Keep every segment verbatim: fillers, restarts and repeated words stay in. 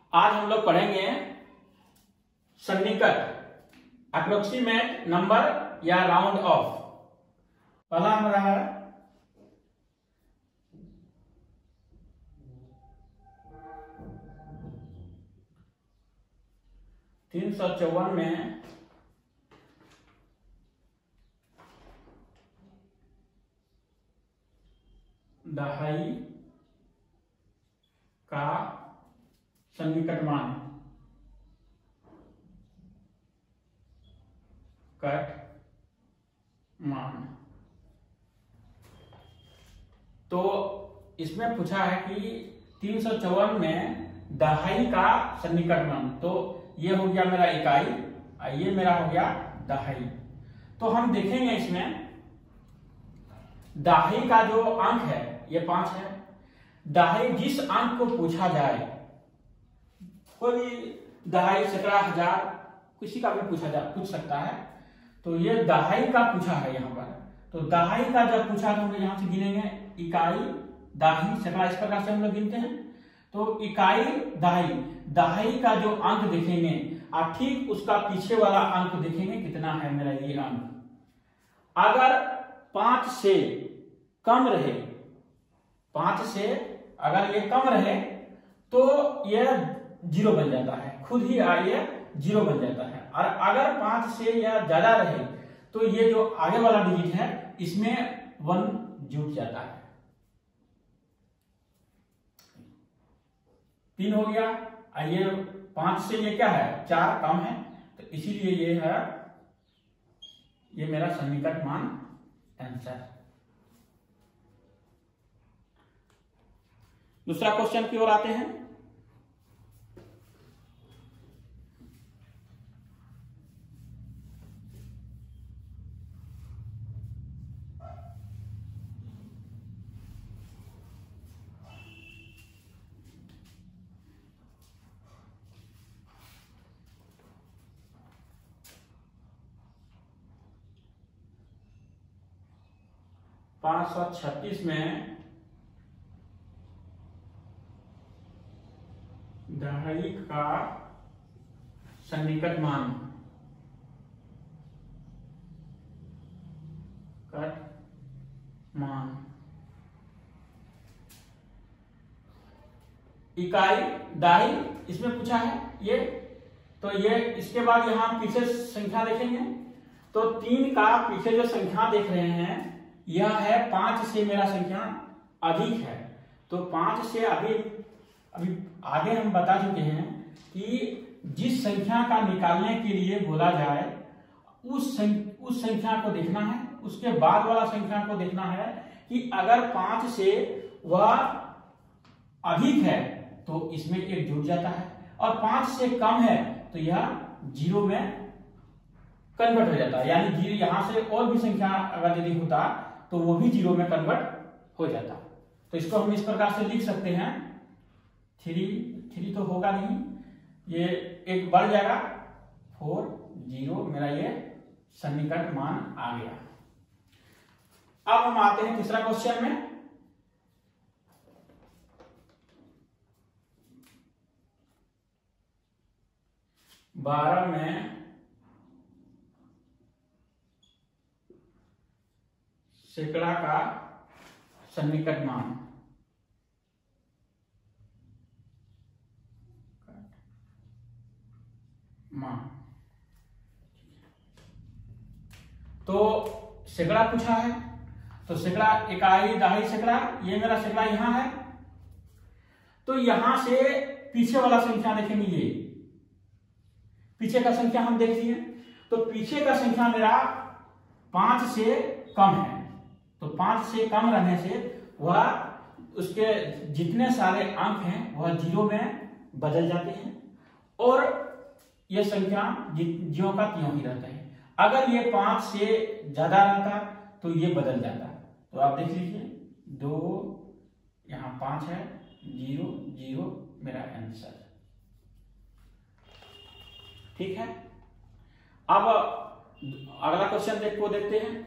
आज हम लोग पढ़ेंगे सन्निकट, अप्रोक्सीमेट नंबर या राउंड ऑफ। पहला हमारा है तीन सौ चौवन में दहाई का सन्निकट मान, कट मान। तो इसमें पूछा है कि तीन सौ चौवन में दहाई का सन्निकट मान। तो ये हो गया मेरा इकाई और ये मेरा हो गया दहाई। तो हम देखेंगे इसमें दहाई का जो अंक है ये पांच है। दहाई जिस अंक को पूछा जाए, कोई भी दहाई, सैकड़ा, हजार, किसी का भी पूछा जा पूछ सकता है। तो ये दहाई का पूछा है यहाँ पर। तो दहाई का जब पूछा तो हम लोग यहाँ से गिनेंगे इकाई, दाही, सैकड़ा, इस प्रकार से हम लोग गिनते हैं। तो इकाई, दहाई, दहाई का जो अंक देखेंगे और ठीक उसका पीछे वाला अंक देखेंगे कितना है मेरा ये अंक। अगर पांच से कम रहे, पांच से अगर ये कम रहे तो ये जीरो बन जाता है, खुद ही ये जीरो बन जाता है। और अगर पांच से या ज्यादा रहे तो ये जो आगे वाला डिजिट है इसमें वन जुट जाता है। तीन हो गया और ये पांच से ये क्या है, चार कम है, तो इसीलिए ये है ये मेरा सन्निकट मान आंसर। दूसरा क्वेश्चन की ओर आते हैं। पांच सौ छत्तीस में दहाई का सन्निकट मान, कट मान। इकाई, दाही इसमें पूछा है ये। तो ये इसके बाद यहां पीछे संख्या देखेंगे तो तीन का पीछे जो संख्या देख रहे हैं यह है पांच से मेरा संख्या अधिक है। तो पांच से अभी अभी आगे हम बता चुके हैं कि जिस संख्या का निकालने के लिए बोला जाए उस संख्या, उस संख्या को देखना है, उसके बाद वाला संख्या को देखना है कि अगर पांच से वह अधिक है तो इसमें एक जुड़ जाता है, और पांच से कम है तो यह जीरो में कन्वर्ट हो जाता है। यानी जीरो यहां से और भी संख्या अगर यदि होता तो वो भी जीरो में कन्वर्ट हो जाता। तो इसको हम इस प्रकार से लिख सकते हैं, थ्री थ्री तो होगा नहीं, ये एक बढ़ जाएगा, फोर जीरो, मेरा ये सन्निकट मान आ गया। अब हम आते हैं तीसरा क्वेश्चन में। बारह में सैकड़ा का सन्निकट मान, मान। तो सैकड़ा पूछा है, तो सैकड़ा, इकाई, दहाई, सैकड़ा, ये मेरा सैकड़ा यहां है। तो यहां से पीछे वाला संख्या देखेंगे, ये पीछे का संख्या हम देख लिए। तो पीछे का संख्या मेरा पांच से कम है। तो पांच से कम रहने से वह उसके जितने सारे अंक हैं वह जीरो में बदल जाते हैं और यह संख्या ज्यों का त्यों ही रहता है। अगर ये पांच से ज्यादा रहता तो ये बदल जाता। तो आप देख लीजिए, दो, यहां पांच है, जीरो जीरो मेरा आंसर। ठीक है। अब अगला क्वेश्चन देख को देखते हैं।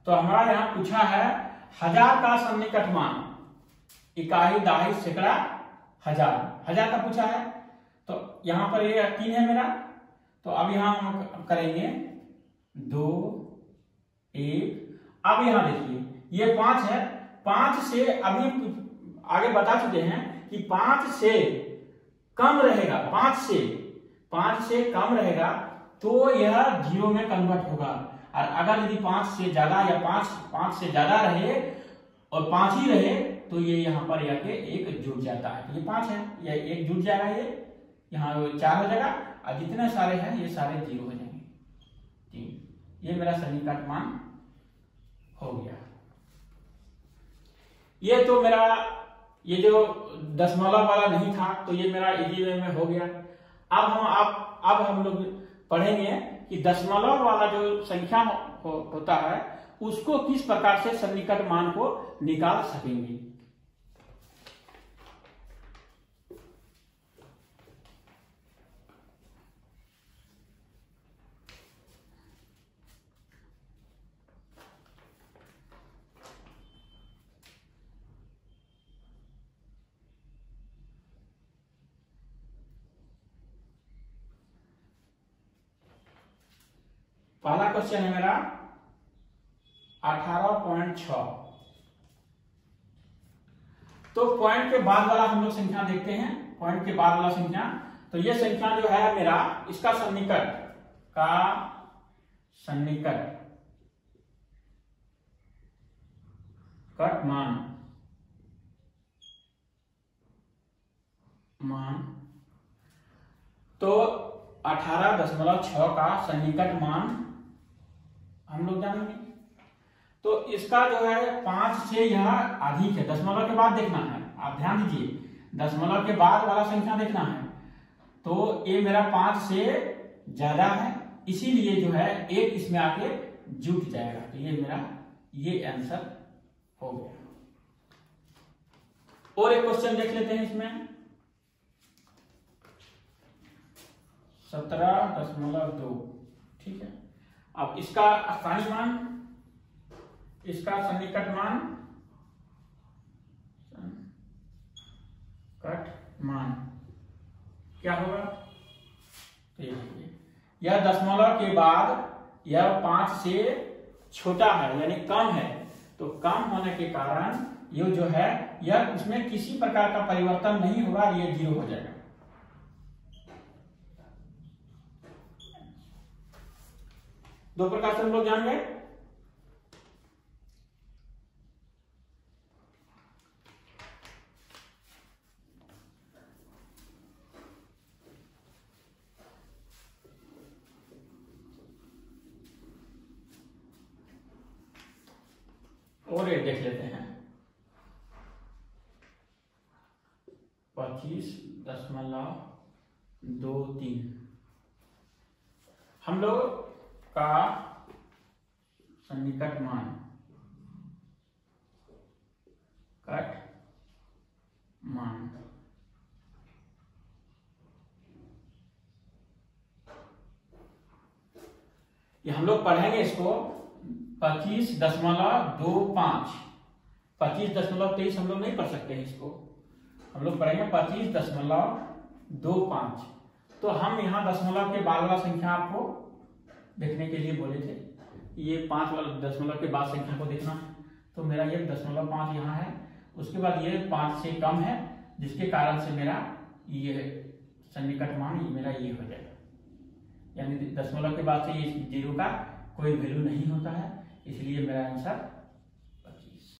तो हमारा यहाँ पूछा है हजार का सन्निकट मान, इकाई दहाई सैकड़ा हजार, हजार का पूछा है। तो यहाँ पर ये तीन है मेरा, तो अब यहाँ हम करेंगे दो एक। अब यहाँ देखिए ये पांच है, पांच से अभी आगे बता चुके हैं कि पांच से कम रहेगा, पांच से पांच से कम रहेगा तो यह जीरो में कन्वर्ट होगा, और अगर यदि पांच से ज्यादा या पांच पांच से ज्यादा रहे और पांच ही रहे तो ये यहाँ पर आके एक जुड़ जाता है। ये पांच है, ये एक जुड़ जाएगा, ये यहाँ चार हो जाएगा, और जितने सारे हैं ये सारे जीरो हो जाएंगे। ठीक, ये मेरा सन्निकट मान हो गया। ये तो मेरा ये जो दशमलव वाला नहीं था तो ये मेरा इजी वे में हो गया। अब हम अब अब हम लोग पढ़ेंगे कि दशमलव वाला जो संख्या हो, होता है उसको किस प्रकार से सन्निकट मान को निकाल सकेंगे। पहला क्वेश्चन है मेरा अठारह पॉइंट छ। तो पॉइंट के बाद वाला हम लोग संख्या देखते हैं। पॉइंट के बाद वाला संख्या, तो ये संख्या जो है मेरा, इसका सन्निकट का सन्निकट कट मान मान तो अठारह दशमलव छ का सन्निकट मान हम लोग जानेंगे। तो इसका जो है पांच से यह अधिक है, दशमलव के बाद देखना है, आप ध्यान दीजिए, दशमलव के बाद वाला संख्या देखना है। तो ये मेरा पांच से ज्यादा है, इसीलिए जो है एक इसमें आके जुट जाएगा। तो ये मेरा ये आंसर हो गया। और एक क्वेश्चन देख लेते हैं इसमें, सत्रह दशमलव दो। ठीक है, अब इसका स्थानीय मान, इसका सन्निकट मान कट मान क्या होगा। तो यह दशमलव के बाद यह पांच से छोटा है यानी कम है, तो कम होने के कारण ये जो है यह उसमें किसी प्रकार का परिवर्तन नहीं होगा, ये जीरो हो जाएगा। दो प्रकार से हम लोग जान गए। और एक देख लेते हैं, पच्चीस दशमलव दो तीन। हम लोग का सन्निकट मान कट मान ये हम लोग पढ़ेंगे इसको पच्चीस दशमलव दो पांच। पच्चीस दशमलव तेईस हम लोग नहीं पढ़ सकते हैं, इसको हम लोग पढ़ेंगे पच्चीस दशमलव दो पांच। तो हम यहाँ दशमलव के बाद वाला संख्या आपको देखने के लिए बोले थे, ये पांच वाला दशमलव के बाद संख्या को देखना है। तो मेरा ये दशमलव पांच यहाँ है, उसके बाद ये पांच से कम है, जिसके कारण से मेरा ये सन्निकट मान ये मेरा ये हो जाएगा। यानी दशमलव के बाद से ये जीरो का कोई वैल्यू नहीं होता है, इसलिए मेरा आंसर